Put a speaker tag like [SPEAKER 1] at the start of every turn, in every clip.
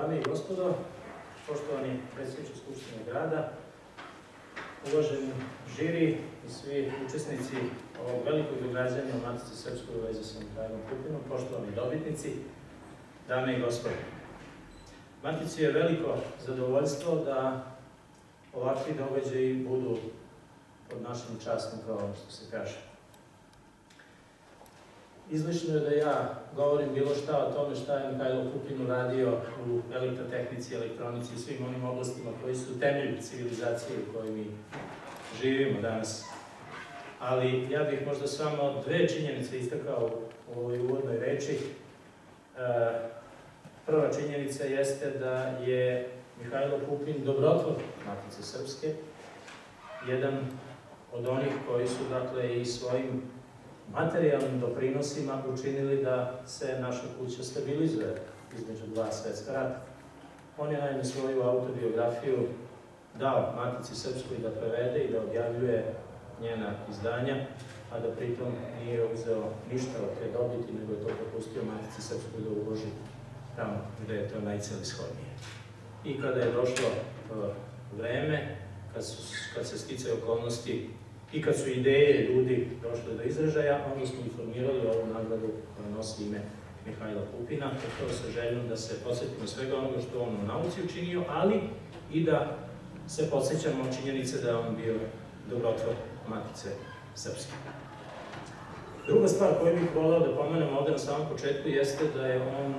[SPEAKER 1] dame i gospodo, poštovani predsjedniče Skupštine grada, uvaženi žiri i svi učesnici ovog velikog događanja u Matici Srpskoj u vezi sa Mihajlom Pupinom, poštovani dobitnici, dame i gospodo. Matici je veliko zadovoljstvo da ovakvi događaji budu pod našim častom, kao što se kaže. Izlišno je da ja govorim bilo šta o tome šta je Mihajlo Pupin uradio u elektrotehnici, elektronici i svim onim oblastima koji su temelj civilizacije u kojoj mi živimo danas. Ali ja bih možda samo dve činjenice istakao u ovoj uvodnoj reči. Prva činjenica jeste da je Mihajlo Pupin dobrotvor Matice Srpske, jedan od onih koji su, dakle, i svojim materijalnim doprinosima učinili da se naša kuća stabilizuje između dva svetska rata. On je naime svoju autobiografiju dao Matici Srpskoj da prevede i da objavljuje njena izdanja, a da pritom nije uzeo ništa od te dobiti, nego je to propustio Matici Srpskoj da uloži tamo gde je to najcelishodnije. I kada je došlo vreme, kad se sticaju okolnosti i kad su ideje ljudi došle do izražaja, onda smo informirali ovu nagradu koja nosi ime Mihajla Pupina, to sa željom da se podsjetimo svega onoga što on u nauci učinio, ali i da se podsjećamo činjenice da je on bio dobrotvor Matice Srpske. Druga stvar koju bih voleo da pomenem ovde na samom početku jeste da je on,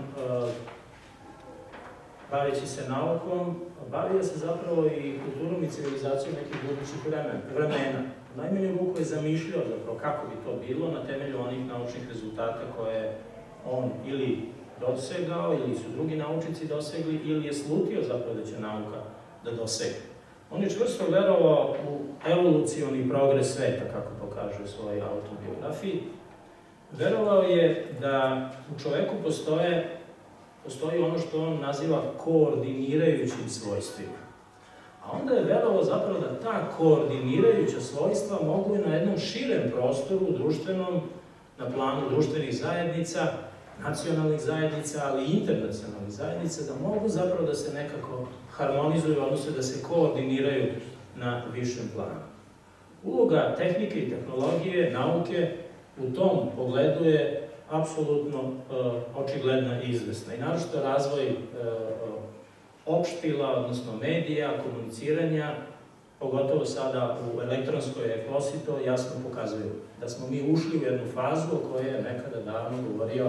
[SPEAKER 1] baveći se naukom, bavio se zapravo i kulturom i civilizacijom nekih budućih vremena. U najmanju ruku je zamišljao zapravo kako bi to bilo na temelju onih naučnih rezultata koje on ili dosegao, ili su drugi naučnici dosegli, ili je slutio zapravo da će nauka da dosegne. On je čvrsto verovao u evolucioni progres sveta, kako to kaže u svojoj autobiografiji. Verovao je da u čoveku postoji ono što on naziva koordinirajućim svojstvima. A onda je verovao zapravo da ta koordinirajuća svojstva mogu na jednom širem prostoru, društvenom, na planu društvenih zajednica, nacionalnih zajednica, ali i internacionalnih zajednica, da mogu zapravo da se nekako harmonizuju, odnosno da se koordiniraju na višem planu. Uloga tehnike i tehnologije, nauke, u tom pogledu je apsolutno očigledna i izvesna. I naročito razvoj opštila, odnosno medija, komuniciranja, pogotovo sada u elektronskoj eposi, to jasno pokazuju. Da smo mi ušli u jednu fazu o kojoj je nekada davno govorio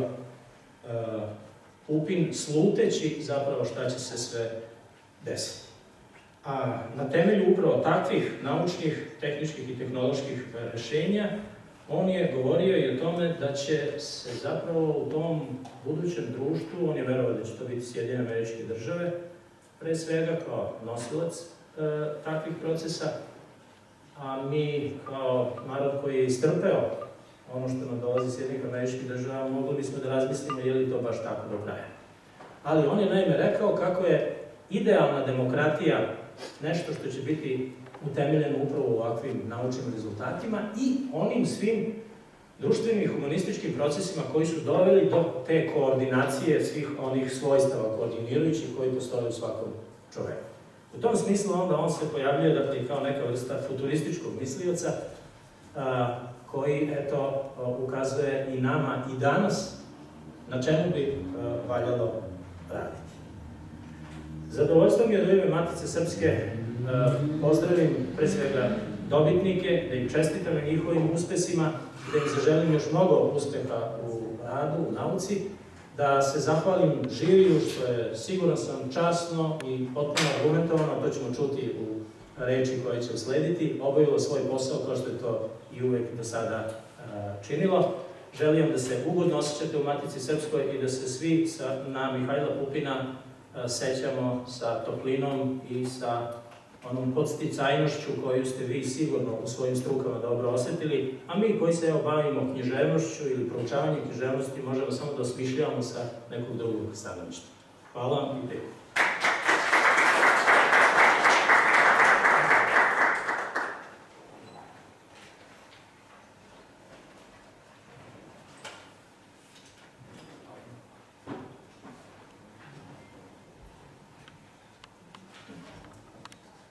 [SPEAKER 1] Pupin, sluteći zapravo šta će se sve desiti. A na temelju upravo takvih naučnih, tehničkih i tehnoloških rešenja, on je govorio i o tome da će se zapravo u tom budućem društvu, on je verovao da će to biti Sjedinjene Američke Države, pre svega kao nosilac takvih procesa, a mi kao narod koji je istrpeo ono što nam dolazi iz Sjedinjenih Američkih Država, mogli bismo da razmislimo je li to baš tako do kraja. Ali on je naime rekao kako je idealna demokratija nešto što će biti utemeljeno upravo u ovakvim naučnim rezultatima i onim svim društvenim i humanističkim procesima koji su doveli do te koordinacije svih onih svojstava koordinirajućih koji postoje u svakom čoveku. U tom smislu onda on se pojavljuje, dakle, kao neka vrsta futurističkog mislioca koji, eto, ukazuje i nama i danas na čemu bi valjalo raditi. Zadovoljstvo mi je da u ime Matice Srpske pozdravim pre svega dobitnike, da im čestitam na njihovim uspesima, da im zaželim još mnogo uspeha u radu, u nauci, da se zahvalim žiriju što je, siguran sam, časno i potpuno argumentovano, to ćemo čuti u reči koje će uslediti, obavilo svoj posao kao što je to i uvek do sada činilo. Želim da se ugodno osjećate u Matici Srpskoj i da se svi na Mihajla Pupina sećamo sa toplinom i sa onom podsticajnošću koju ste vi sigurno u svojim strukama dobro osetili, a mi koji se bavimo književnošću ili proučavanjem književnosti možemo samo da osmišljavamo sa nekog drugog stanovišta. Hvala vam i prijetno.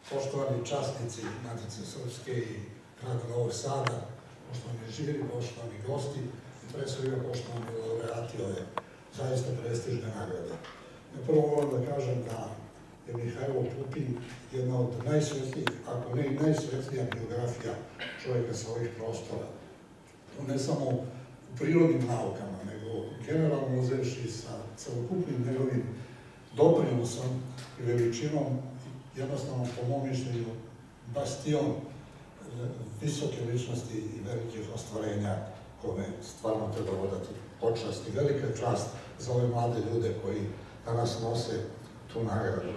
[SPEAKER 2] poštovani časnici Matice Srpske i grada Novog Sada, poštovani žiri, poštovani gosti i pre svega poštovani laureati ove zaista prestižne nagrade. Prvo moram da kažem da je Mihajlo Pupin jedna od najsvetlijih, ako ne i najsvetlija biografija čovjeka sa ovih prostora. To ne samo u prirodnim naukama, nego generalno uzevši sa celokupnim njegovim doprinosom i veličinom, jednostavno po mom mišljenju bastion visoke ličnosti i velikih ostvarenja kome stvarno treba odati počast i velika čast za ove mlade ljude koji danas nose tu nagradu.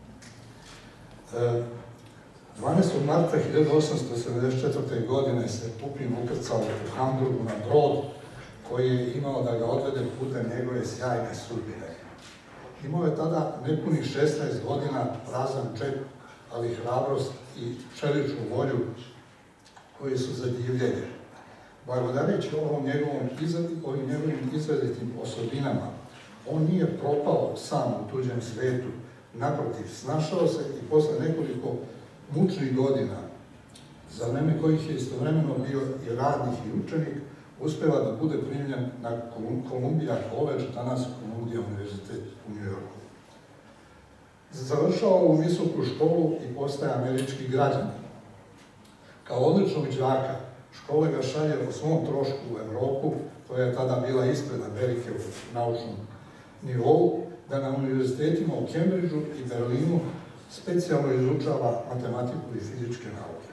[SPEAKER 2] 12. marta 1874. godine se Pupin ukrcao u Hamburgu na brod koji je imao da ga odvede putem njegove sjajne sudbine. Imao je tada nepunih 16 godina, prazan džep, ali hrabrost i čeličnu volju koji su za divljenje. Blagodareći ovim njegovim izrazitim osobinama, on nije propao sam u tuđem svetu, naprotiv, snašao se i posle nekoliko mučnih godina, za vreme kojih je istovremeno bio i radnik i učenik, uspeva da bude primljen na Columbia College, danas Columbia univerzitet u Njujorku. Završao u visoku školu i postaje američki građanin. Kao odličnog đaka, škole ga šalje o svom trošku u Evropu, koja je tada bila ispred Amerike u naučnom nivou, da na univerzitetima u Cambridgeu i Berlinu specijalno izučava matematiku i fizičke nauke.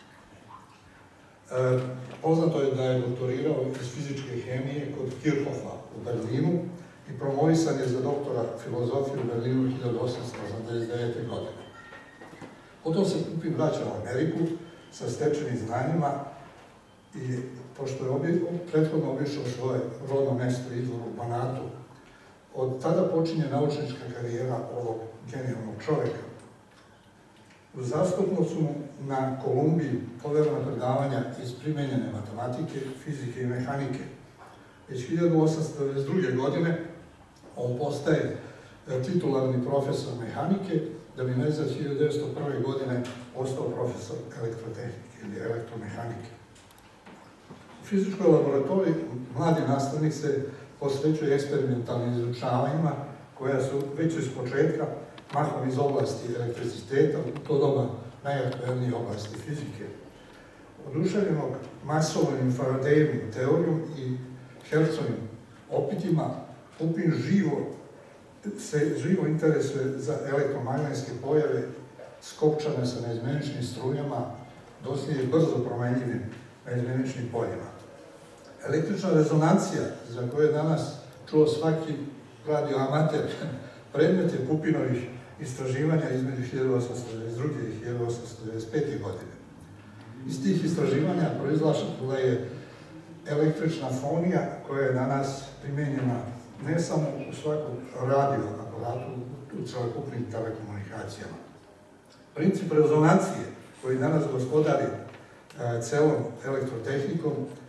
[SPEAKER 2] Poznato je da je doktorirao iz fizičke hemije kod Kirchhoffa u Berlinu i promovisan je za doktora filozofije u Berlinu 1889. godine. Potom se Pupin vraća u Ameriku sa stečenim znanjima i pošto je prethodno obišao svoje rodno mesto izvor u Banatu, od tada počinje naučnička karijera ovog genijalnog čoveka. Uzastopno su na Kolumbiji poverena predavanja iz primenjene matematike, fizike i mehanike. Već 1892. godine on postaje titularni profesor mehanike, da bi za 1901. godine postao profesor elektrotehnike ili elektromehanike. U fizičkoj laboratoriji mladi nastavnik se posvećuje eksperimentalnim izučavanjima koja su već iz početka mahom iz oblasti elektriciteta, u to doba najaktuelnije oblasti fizike. Oduševljenog Maxwellovim Faradayevim teorijom i Hertzovim opitima, Pupin se živo interesuje za elektromagnetske pojave skopčane sa neizmeničnim strujama, doslije brzo promenljivim neizmeničnim poljima. Električna rezonancija, za koju je danas čuo svaki radioamater, predmet je Pupinovih istraživanja između 1892. i 1895. godine. Iz tih istraživanja proizlašla je električna fonija koja je danas primenjena ne samo u svakom radio aparatu, u celokupnim telekomunikacijama. Princip rezonancije koji danas gospodari celom elektrotehnikom,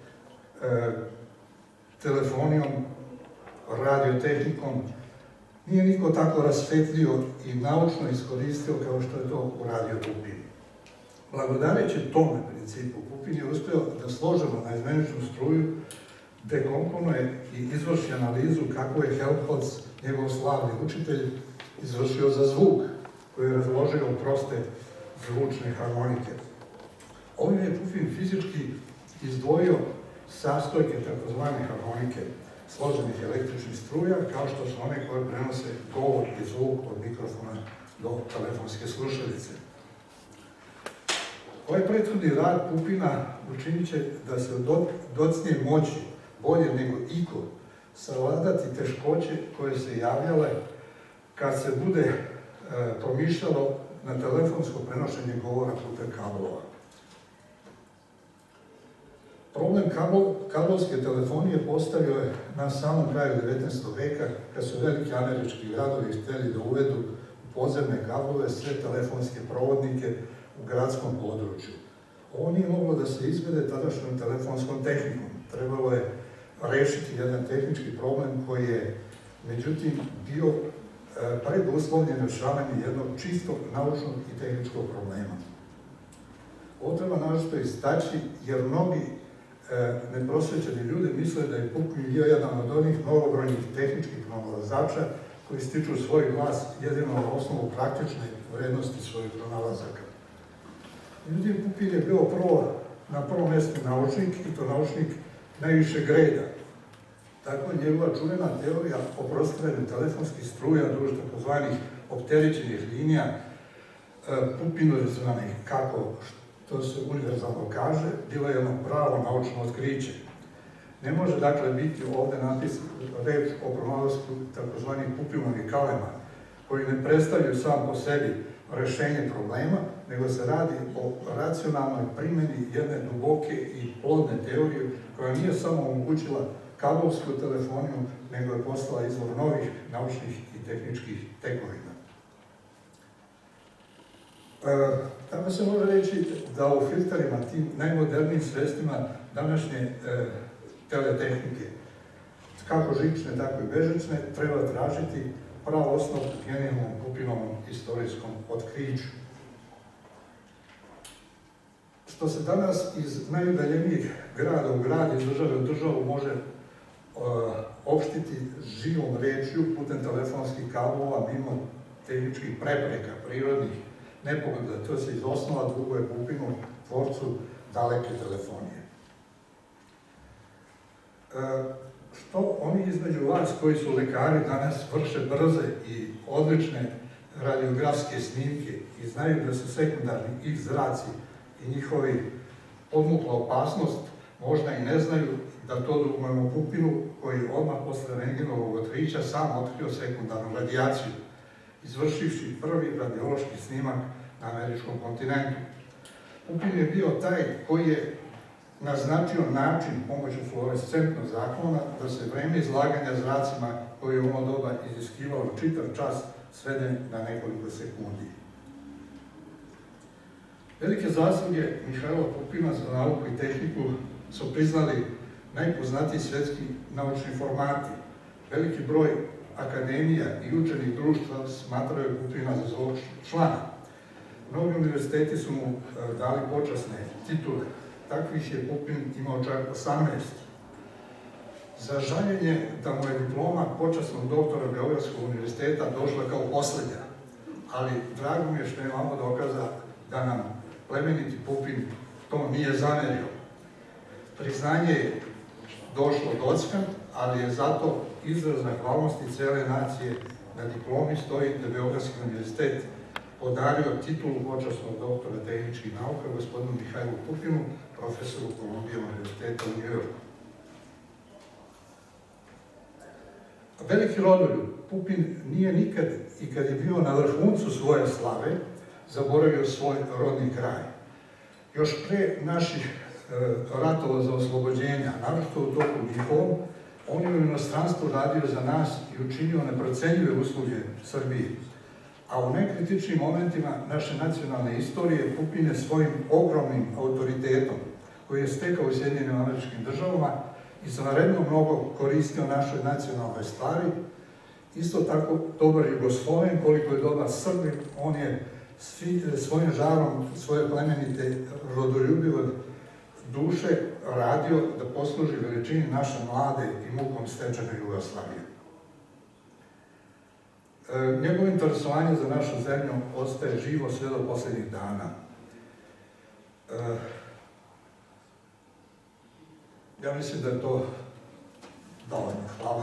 [SPEAKER 2] telefonijom, radiotehnikom, nije niko tako rasvetlio i naučno iskoristio kao što je to uradio Pupin. Blagodareći tome principu, Pupin je uspeo da složeno na izmeničnu struju dekomponuje i izvrši analizu kako je Helmholtz, njegov slavni učitelj, izvršio za zvuk, koji je razložio u proste zvučne harmonike. Ovim je Pupin fizički izdvojio sastojke takozvane harmonike, složenih električnih struja, kao što su one koje prenose govor i zvuk od mikrofona do telefonske slušalice. Ovaj prethodni rad Pupina učinit će da se docnije moći, bolje nego iko, savladati teškoće koje se javljale kad se bude promišljalo na telefonsko prenošenje govora putem kablova. Problem kablovske telefonije postavio je na samom kraju 19. veka, kad su veliki američki gradovi hteli da uvedu u podzemne kablove sve telefonske provodnike u gradskom području. Ovo nije moglo da se izvede tadašnjom telefonskom tehnikom. Trebalo je rešiti jedan tehnički problem koji je, međutim, bio preduslovljeno rješavanje jednog čistog naučnog i tehničkog problema. Ovo treba naročito istaći jer mnogi neprosvećeni ljudi misle da je Pupin bio jedan od onih mnogobrojnih tehničkih pronalazača koji stiču svoj glas jedino na osnovu praktične vrednosti svojih pronalazaka. Međutim, Pupin je bio na prvom mjestu naučnik i to naučnik najvišeg reda. Tako je njegova čuvena teorija o prostiranju telefonskih struja duž takozvanih opterećenih linija, Pupinovih, kako to se univerzalno kaže, bilo je jedno pravo naučno otkriće. Ne može dakle biti ovdje napisano reč o pronalasku takozvanih Pupinovih kalema, koji ne predstavljaju sam po sebi rješenje problema, nego se radi o racionalnoj primjeni jedne duboke i plodne teorije koja nije samo omogućila kablovsku telefoniju, nego je postala izvor novih naučnih i tehničkih tekovina. Tako se može reći da u filterima, tim najmodernijim sredstvima današnje teletehnike, kako žične, tako i bežične, treba tražiti prav osnov genijalnom Pupinovom istorijskom otkriću. Što se danas iz najudaljenijih grada u grad, iz države u državu može opštiti živom rečju putem telefonskih kablova mimo tehničkih prepreka, prirodnih nepogoda. To se iz osnova duguje Pupinu, tvorcu daleke telefonije. Što oni između vas koji su lekari danas vrše brze i odlične radiografske snimke i znaju da su sekundarni i zraci i njihovi podmukla opasnost, možda i ne znaju da to dugujemo Pupinu koji odmah posle Rengenovog otkrića sam otkrio sekundarnu radijaciju, izvršivši prvi radiološki snimak na američkom kontinentu. Pupin je bio taj koji je naznačio način pomoću fluorescentnog zakona da se vreme izlaganja zracima koje je u ono doba iziskivalo čitav čas svede na nekoliko sekundi. Velike zasluge Mihajla Pupina za nauku i tehniku su priznali najpoznatiji svjetski naučni formati. Veliki broj akademija i učenih društva smatraju Pupina za svog člana. Mnogi univerziteti su mu dali počasne titule. Takvih je Pupin imao čak 18. Za žaljenje da mu je diploma počasnog doktora Beogradskog univerziteta došla kao posljednja, ali drago mi je što imamo dokaza da nam plemeniti Pupin to nije zamerio. Priznanje je došlo dockan, ali je zato izraz zahvalnosti cijele nacije. Na diplomi stoji da Beogradski univerzitet podario titulu počasnog doktora tehničkih nauka gospodinu Mihajlu Pupinu, profesoru Kolumbije univerziteta u New Yorku. Veliki rodoljub Pupin nije nikad, i kad je bio na vrhuncu svoje slave, zaboravio svoj rodni kraj. Još pre naših ratova za oslobođenja, naročito u toku njihovom, on je u inostranstvu radio za nas i učinio neprocenjive usluge Srbiji. A u najkritičnim momentima naše nacionalne istorije Pupin je svojim ogromnim autoritetom, koji je stekao u Sjedinjenim Američkim Državama i izvanredno mnogo koristio našoj nacionalnoj stvari, isto tako dobar Jugosloven, koliko je dobar Srbin, on je svojim žarom, svoje plemenite rodoljubive duše radio da posluži veličini naše mlade i mukom stečene Jugoslavije. Njegovo interesovanje za našu zemlju ostaje živo sve do posljednjih dana. Ja mislim da je to dovoljno. Hvala.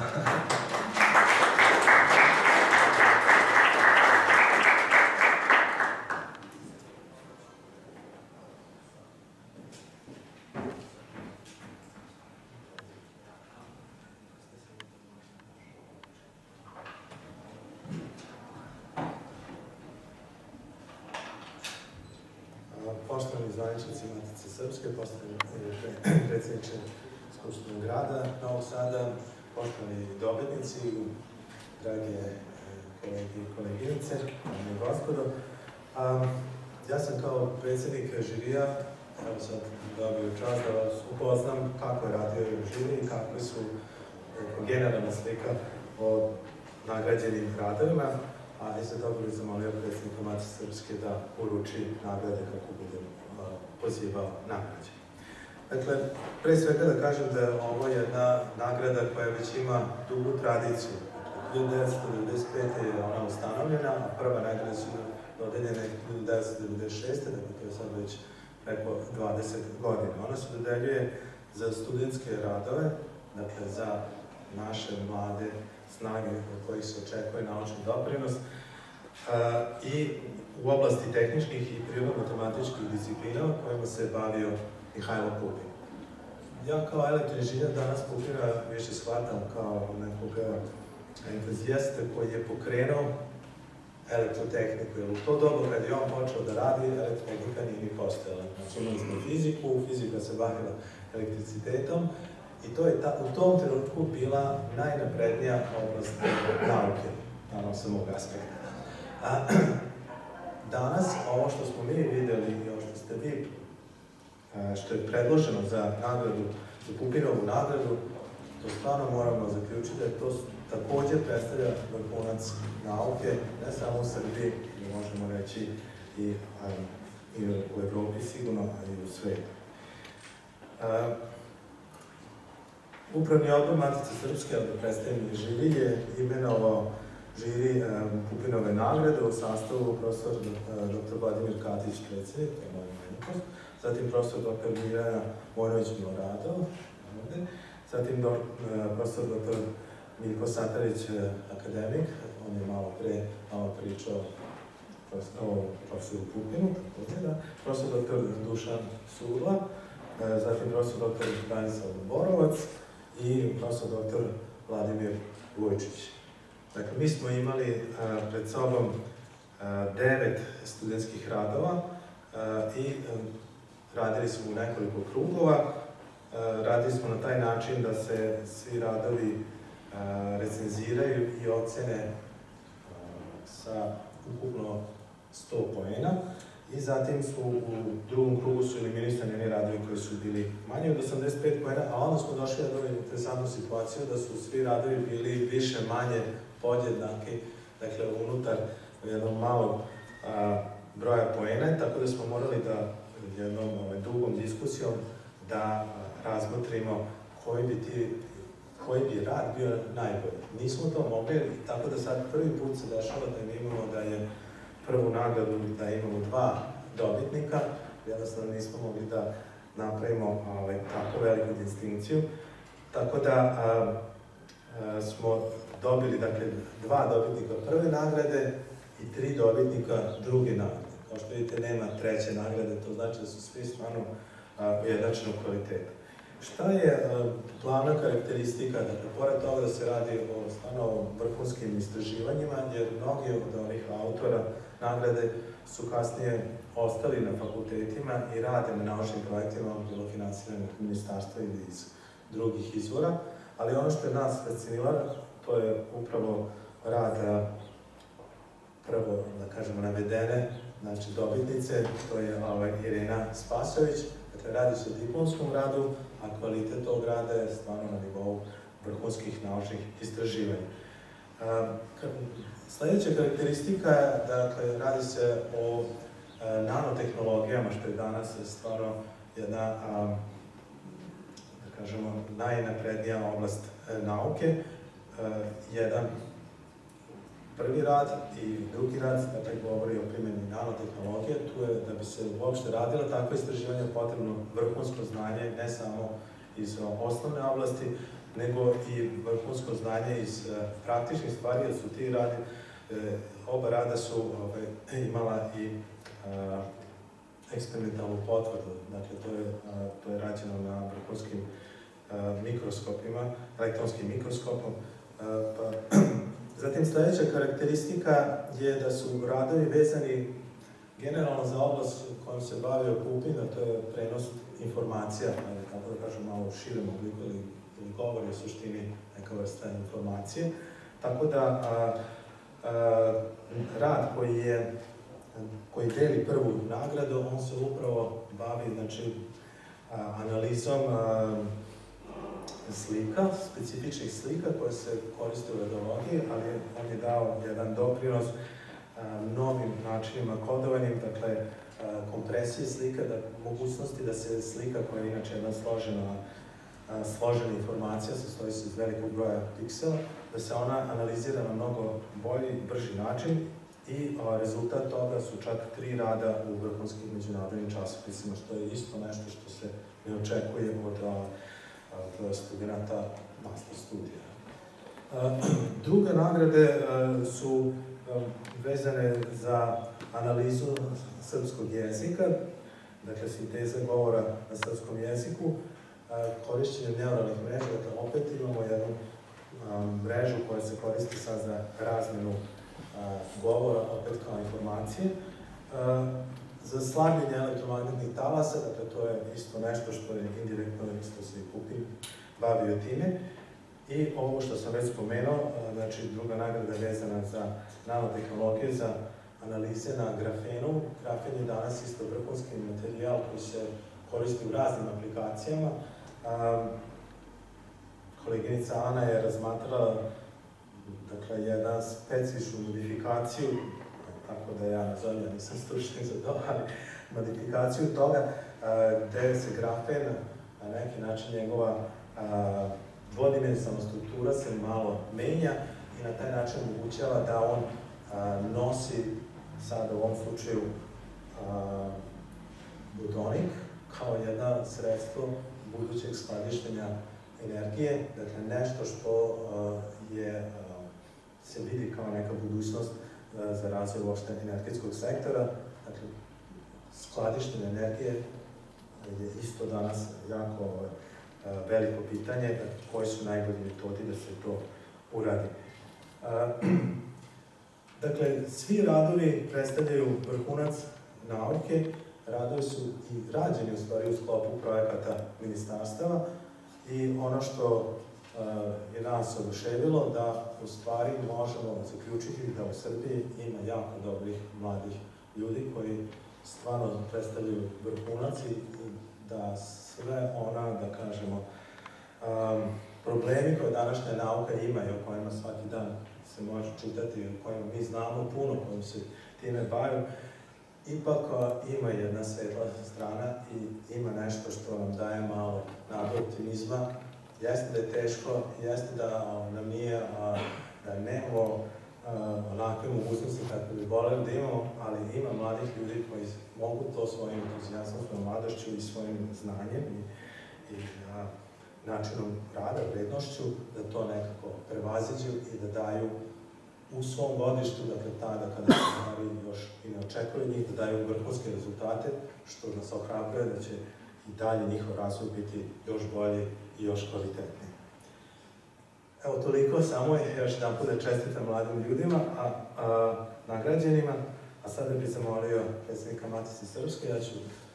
[SPEAKER 3] Poštovani zvaničnici Matice Srpske, poštovani predsjedniče Skupštinog grada Novog Sada, poštovani dobitnici, drage kolege i koleginice, dame i gospodo. Ja sam kao predsjednik žirija, evo sad dobio čast da vas upoznam kako je radio žiri i kakve su generalna slika o nagrađenim radovima, a isto tako bih zamolio predsjednika Matice Srpske da uruči nagrade kako bude pozivao nagrađe. Dakle, pre svega da kažem da je ovo jedna nagrada koja već ima dugu tradiciju. 1995. je ona ustanovljena, a prva nagrada su dodeljene 1996. Dakle, to je sad već preko 20 godina. Ona se dodeljuje za studentske radove, dakle za naše mlade snage od kojih se očekuje naučni doprinos i u oblasti tehničkih i prirodno-matematičkih disciplina kojima se bavio Mihajlo Pupin. Ja kao elektroinženjer danas Pupina više shvatam kao nekog entuzijasta koji je pokrenuo elektrotehniku, jer u to dobu kad je on počeo da radi, elektrotehnika nije ni postojala. Znači imali smo fiziku, fizika se bavila elektricitetom i to je u tom trenutku bila najnaprednija oblast nauke, naravno sa mog aspekta. Danas, ovo što smo mi videli i ovo što ste vi, što je predloženo za nagradu, za Pupinovu nagradu, to stvarno moramo zaključiti da to također predstavlja vrhunac nauke, ne samo u Srbiji, možemo reći i u Evropi sigurno, a i u svijetu. Upravni odbor Matice Srpske, ali predstavljeni žiri, je imenovao žiri Pupinove nagrade u sastavu profesor dr. Vladimir Katić, predsjednik, to je moj malenkost, zatim profesor dr. Mirjana Vojnović-Miloradov, zatim profesor dr. Miljko Satarić, akademik, on je malo pričao o profesoru Pupinu, profesor dr. Dušan Surla, zatim profesor dr. Branislav Borovac i profesor dr. Vladimir Vujčić. Dakle, mi smo imali pred sobom 9 studentskih radova i radili smo u nekoliko krugova. Radili smo na taj način da se svi radovi recenziraju i ocene sa ukupno 100 poena i zatim su u drugom krugu su eliminisani oni radovi koji su bili manji od 85 poena, a onda smo došli do interesantnu situaciju da su svi radovi bili više manje podjednaki, dakle unutar jednog malog broja poena, tako da smo morali da jednom dugom diskusijom da razmotrimo koji bi rad bio najbolji. Nismo to mogli, tako da sad prvi put se dešava da mi imamo da je prvu nagradu, da imamo 2 dobitnika, jednostavno nismo mogli da napravimo tako veliku distinkciju. Tako da smo dobili, dakle, 2 dobitnika prve nagrade i 3 dobitnika druge nagrade. Kao što vidite, nema treće nagrade, to znači da su svi stvarno ujednačenog kvaliteta. Šta je glavna karakteristika? Dakle, pored toga da se radi o stvarno vrhunskim istraživanjima, jer mnogi od ovih autora nagrade su kasnije ostali na fakultetima i rade na naučnim projektima, bilo finansiranih ministarstva ili iz drugih izvora, ali ono što je nas fasciniralo, to je upravo rad prvo, da kažemo, navedene, znači dobitnice, to je Irena Spasović. Dakle, radi se o diplomskom radu, a kvalitet tog rada je stvarno na nivou vrhunskih naučnih istraživanja. Sljedeća karakteristika je, dakle, radi se o nanotehnologijama, što je danas stvarno jedna, da kažemo, najnaprednija oblast nauke. Jedan prvi rad i drugi rad, dakle, govori o primjeni nanotehnologije. Tu je, da bi se uopšte radilo takve istraživanje, potrebno vrhunsko znanje, ne samo iz osnovne oblasti, nego i vrhunsko znanje iz praktičnih stvari, jer su ti radi, oba rada su imala i eksperimentalnu potvrdu. Dakle, to je rađeno na vrhunskim mikroskopima, elektronskim mikroskopom. Zatim, sljedeća karakteristika je da su radovi vezani generalno za oblast kojom se bavio Pupin, a to je prenos informacija, kako da kažem, malo u širem obliku ili govori o suštini neka vrsta informacije. Tako da rad koji deli prvu nagradu, on se upravo bavi, znači, analizom slika, specifičnih slika koje se koriste u radiologiji, ali on je dao jedan doprinos novim načinima kodovanjem, dakle, kompresije slika, mogućnosti da se slika koja je inače jedna složena informacija, sastoji se iz velikog broja piksela, da se ona analizira na mnogo bolji i brži način i rezultat toga su čak 3 rada u vrhunskim međunarodnim časopisima, što je isto nešto što se ne očekuje od studenta master studija. Druge nagrade su vezane za analizu srpskog jezika, dakle sinteza govora na srpskom jeziku, korišćenjem neuralnih mreža, dakle opet imamo jednu mrežu koja se koristi sad za razmenu govora, opet kao informacije. Za slabljenje elektromagnetnih talasa, dakle to je isto nešto što je indirektno, isto se i Pupin bavio time. I ovo što sam već spomenuo, znači druga nagrada je vezana za nanotehnologije, za analize na grafenu. Grafen je danas isto vrhunski materijal koji se koristi u raznim aplikacijama. Koleginica Ana je razmatrala jedna specifičnu modifikaciju, tako da ja nazovem, ja nisam stručni za to, ali modifikaciju toga gde se grafen, na neki način njegova dvodimenzionalna struktura se malo menja i na taj način omogućava da on nosi, sada u ovom slučaju, budonik kao jedno sredstvo budućeg skladištenja energije, dakle nešto što se vidi kao neka budućnost za razvoj uopšte energetskog sektora. Dakle, skladištenje energije je isto danas jako veliko pitanje, koji su najbolji metodi da se to uradi. Dakle, svi radovi predstavljaju vrhunac nauke, radovi su i rađeni u stvari u sklopu projekata ministarstava i ono što je nas oduševilo da u stvari možemo zaključiti da u Srbiji ima jako dobrih mladih ljudi koji stvarno predstavljaju vrhunac i da sve ona, da kažemo, problemi koje današnja nauka ima i o kojima svaki dan se može čitati, o kojima mi znamo puno, kojim se time bavimo, ipak ima jedna svetla strana i ima nešto što nam daje malo nadu optimizma. Jeste da je teško, jeste da nam nije, da nemamo onakve mogućnosti kako bi voljeli da imamo, ali ima mladih ljudi koji mogu to svojim entuzijazmom, svojom mladošću i svojim znanjem i načinom rada, vrednošću, da to nekako prevaziđu i da daju u svom godištu, dakle tada kada se stvari još i ne očekuje njih, da daju vrhunske rezultate, što nas ohrabruje da će i dalje njihov razvoj biti još bolji i još kvalitetniji. Evo toliko, samo je još jedan put da čestitam mladim ljudima, nagrađenima, a sada bih zamolio predsjednika Matice Srpske, ja ću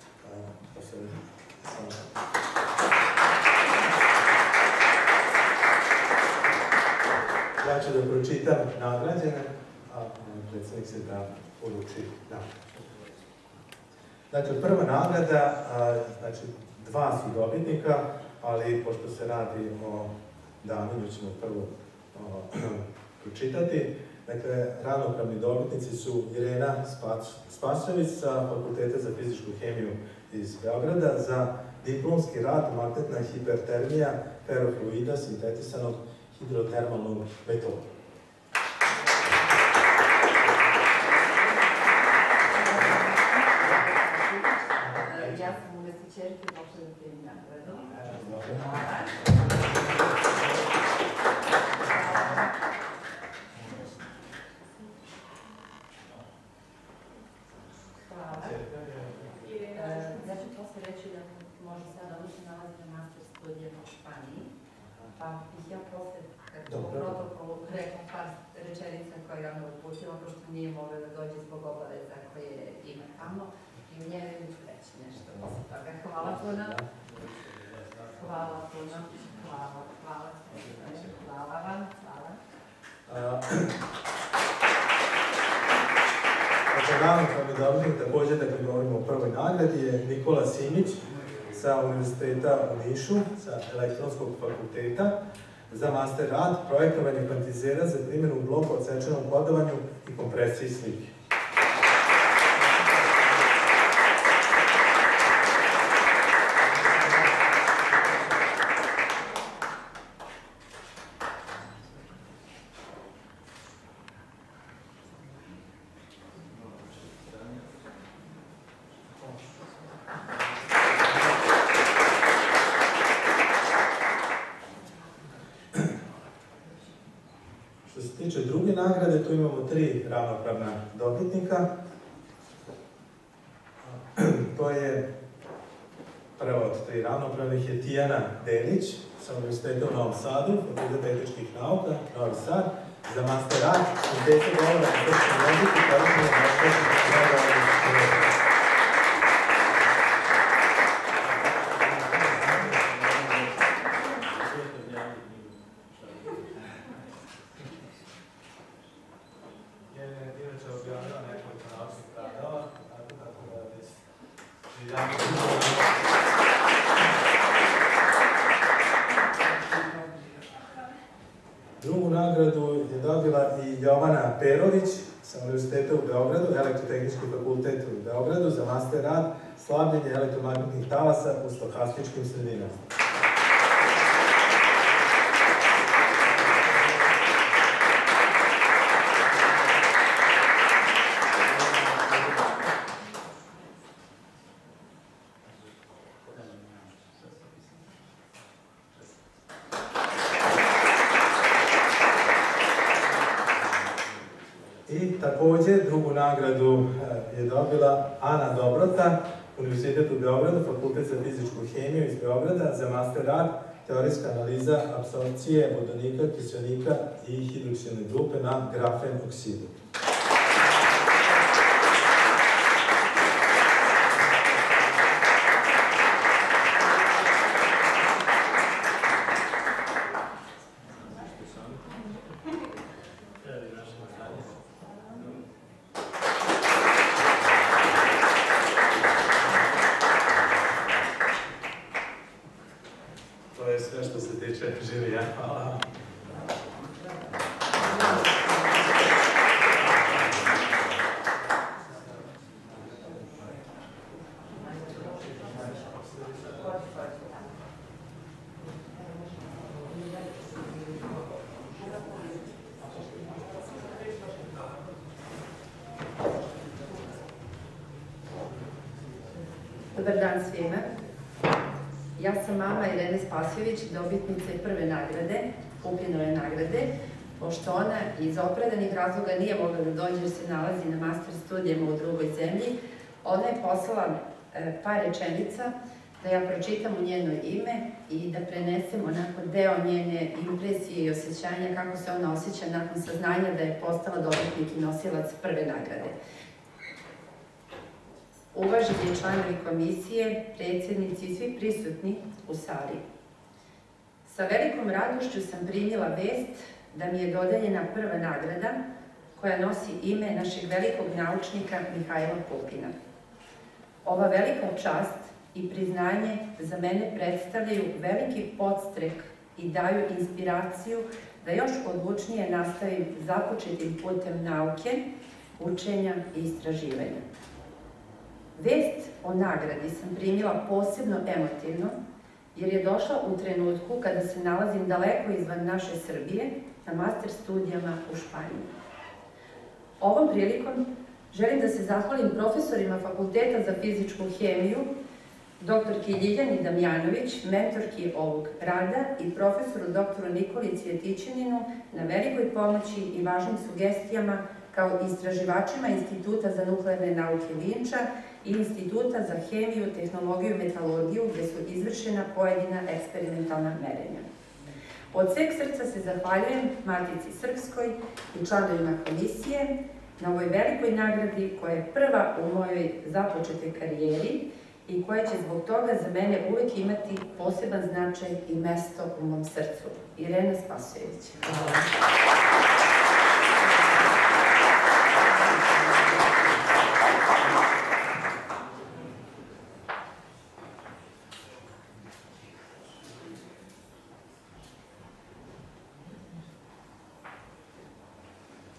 [SPEAKER 3] ja ću da pročitam nagrađene, a predsjednik se da poruči nagradu. Dakle, prva nagrada, znači 2 su dobitnika, ali pošto se radi o dami, nju ćemo prvo pročitati. Dakle, ravnopravni dobitnici su Irena Spasović sa Fakulteta za fizičku hemiju iz Beograda za diplomski rad magnetna hipertermija ferofluida sintetisanog hidrotermalnom metodom.
[SPEAKER 4] Ja sam investičerka, možda da primim nagradu. Ja ću posle reći da može sada oni se nalazi na master studijama u Španiji, pa bih ja posle u protokolu rekla par rečenica koje je ona uputila, pošto nije mogla da dođe zbog obaveza koje ima tamo i u njene ću reći nešto posle toga. Hvala puno. Hvala puno. Hvala vam.
[SPEAKER 3] Ravnopravni dobitnik, takođe da govorimo o prvoj nagradi, je Nikola Simić sa Univerziteta u Nišu, sa Elektronskog fakulteta, za master rad projektovanje kvantizera za primjenu u bloku odsečenom kodovanju i kompresiji slike. Što se tiče druge nagrade, tu imamo 3 ravnopravna dobitnika. To je, prva od 3 ravnopravnih je Tijana Delić sa Univerziteta u Novom Sadu, Fakultet tehničkih nauka, Novi Sad, za master rad sinteze govora na srpskom jeziku, korištenje Drugu nagradu je dobila i Jovana Perović sa Univerziteta u Beogradu, Elektrotehnički fakultet u Beogradu, za master rad slabljenje elektromagnetnih talasa u stohastičkim sredinama. I takođe drugu nagradu je dobila Ana Dobrota, Univerzitet u Beogradu, Fakultet za fizičku hemiju iz Beograda, za master rad teorijska analiza apsorpcije vodonika, kiselnika i hidroksidne grupe na grafen oksidu. To je sve što se tiče žirija. Hvala.
[SPEAKER 4] Dobar dan svima. Ja sam mama Irene Spasjović, dobitnice prve nagrade, Pupinove nagrade. Pošto ona iz opravdanih razloga nije mogla da dođe jer se nalazi na master studijama u drugoj zemlji, ona je poslala par rečenica da ja pročitam u njeno ime i da prenesem onako deo njene impresije i osjećanja kako se ona osjeća nakon saznanja da je postala dobitnik i nosilac prve nagrade. Uvaženi članovi komisije, predsjednici i svi prisutni u sali. Sa velikom radošću sam primila vest da mi je dodeljena prva nagrada koja nosi ime našeg velikog naučnika Mihajla Pupina. Ova velika čast i priznanje za mene predstavljaju veliki podstrek i daju inspiraciju da još odlučnije nastavim započetim putem nauke, učenja i istraživanja. Vest o nagradi sam primila posebno emotivno, jer je došla u trenutku kada se nalazim daleko izvan naše Srbije, na master studijama u Španiji. Ovom prilikom želim da se zahvalim profesorima Fakulteta za fizičku hemiju, doktorki Ljiljani Damjanović, mentorki ovog rada, i profesoru doktoru Nikoli Cvjetićaninu na velikoj pomoći i važnim sugestijama, kao istraživačima Instituta za nuklearne nauke Vinča i Instituta za hemiju, tehnologiju i metalurgiju, gde su izvršena pojedina eksperimentalna merenja. Od sveg srca se zahvaljujem Matici Srpskoj i članovima komisije na ovoj velikoj nagradi koja je prva u mojoj započetoj karijeri i koja će zbog toga za mene uvek imati poseban značaj i mesto u mom srcu. Irena Spasjović. Hvala.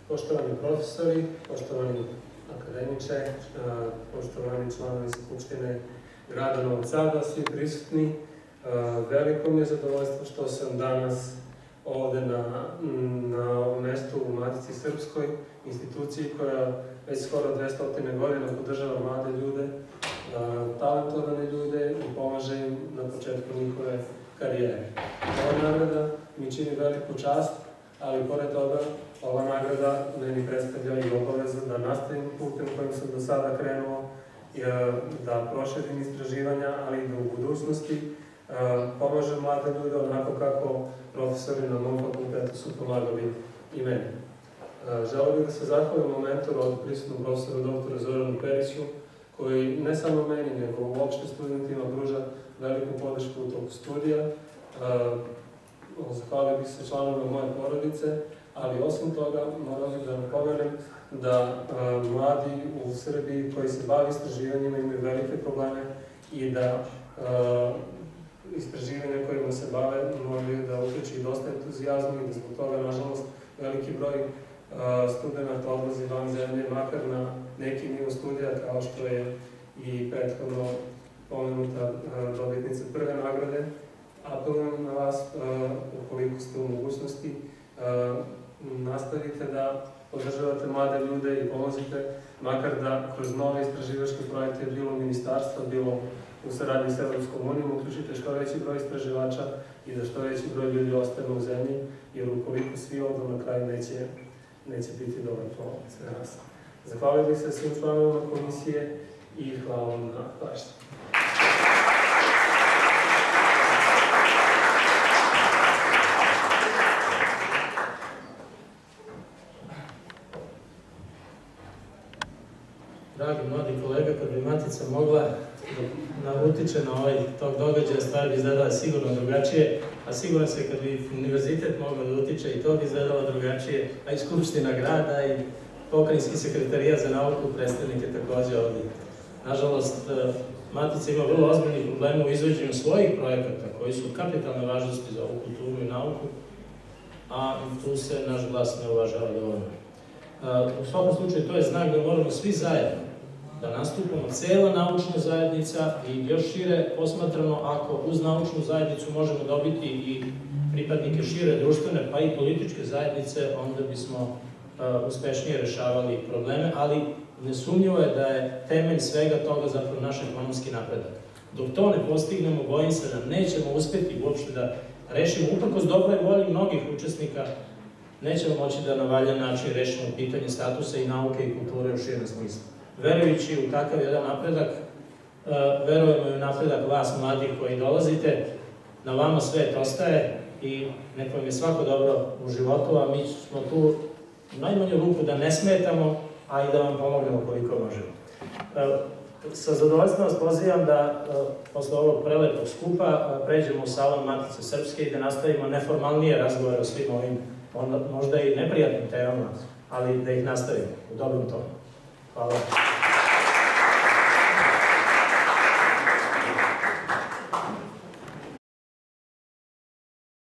[SPEAKER 5] Poštovani profesori, poštovani akademiče, poštovani članovi Skupštine grada Novog Sada, svi prisutni, veliko mi je zadovoljstvo što sam danas ovde na ovom mestu u Matici Srpskoj, instituciji koja već skoro 200 godina podržava mlade ljude, talentovane ljude i pomaže im na početku njihove karijere. Ova nagrada mi čini veliku čast, ali pored toga ova nagrada meni predstavlja i obavezu da nastavim putem kojim sam do sada krenuo, da proširim istraživanja, ali i da u budućnosti pomažem mlade ljude onako kako profesori na mom fakultetu su pomagali i meni. Želeo bih da se zahvalim u mentoru od prisutnom profesoru dr. Zoranu Periću, koji ne samo meni, nego uopšte studentima pruža veliku podršku u toku studija. Zahvalio bih se članovima moje porodice, ali osim toga moram da napomenem da mladi u Srbiji koji se bave istraživanjima imaju velike probleme i da istraživanja kojima se bave moraju da uključi i dosta entuzijazma i da zbog toga, nažalost, veliki broj studenta odlazi van zemlje, makar na neki nivo studija, kao što je i prethodno pomenuta dobitnica prve nagrade. Apelujem na vas, ukoliko ste u mogućnosti, nastavite da podržavate mlade ljude i pomozite, makar da kroz nove istraživačke projekte, bilo ministarstva, bilo u saradnji s Evropskom unijom, uključite što veći broj istraživača i da što veći broj ljudi ostane u zemlji, jer ukoliko svi odu na kraju neće biti dobar po sve nas. Zahvalio bih se svim članovima komisije i hvala vam na pažnji.
[SPEAKER 1] Dragi mladi kolega, kad bi Matica mogla da utiče na ovaj tog događaja, stvari bi izgledala sigurno drugačije, a sigurno se kad bi univerzitet mogla da utiče i to bi izgledalo drugačije, a i Skupština grada i pokrajinski sekretarijat za nauku, predstavnike takođe ovdje. Nažalost, Matica ima vrlo ozbiljnih problema u izvođenju svojih projekata koji su kapitalne važnosti za ovu kulturu i nauku, a tu se naš glas ne uvažava dovoljno. U svakom slučaju to je znak da moramo svi zajedno da nastupamo, cela naučna zajednica i još šire posmatrano, ako uz naučnu zajednicu možemo dobiti i pripadnike šire društvene pa i političke zajednice, onda bismo uspešnije rešavali probleme, ali nesumnjivo je da je temelj svega toga zapravo naš ekonomski napredak. Dok to ne postignemo, bojim se da nećemo uspeti uopšte da rešimo, uprkos dobroj volji mnogih učesnika, nećemo moći da na valjan način rešimo pitanje statusa i nauke i kulture u širem smislu. Verujući u takav jedan napredak, verujemo i u napredak vas, mladih koji dolazite, na vama svet ostaje i nek vam je svako dobro u životu, a mi smo tu u najmanju ruku da ne smetamo, a i da vam pomognemo koliko možemo. Sa zadovoljstvom vas pozivam da posle ovog prelepog skupa pređemo u salon Matice Srpske i da nastavimo neformalnije razgovore o svim ovim možda i neprijatnim temama, ali da ih nastavimo u dobrom tonu. Hvala.